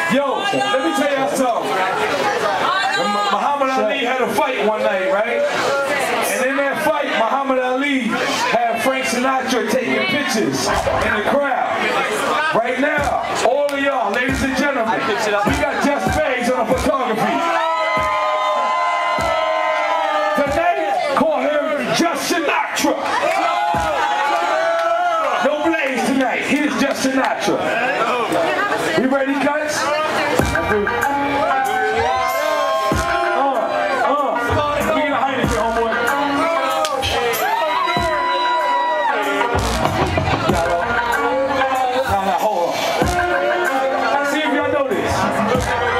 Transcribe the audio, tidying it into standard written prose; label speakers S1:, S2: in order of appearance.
S1: Yo, let me tell y'all something. Muhammad Ali had a fight one night, right? And in that fight, Muhammad Ali had Frank Sinatra taking pictures in the crowd. Right now, all of y'all, ladies and gentlemen, we got Just Bags on the photography. Tonight, call him Just Sinatra. No Blaze tonight. Here's Just Sinatra. We ready, guys? Let me get a Heineken, homeboy. Now, hold on. See if y'all know this.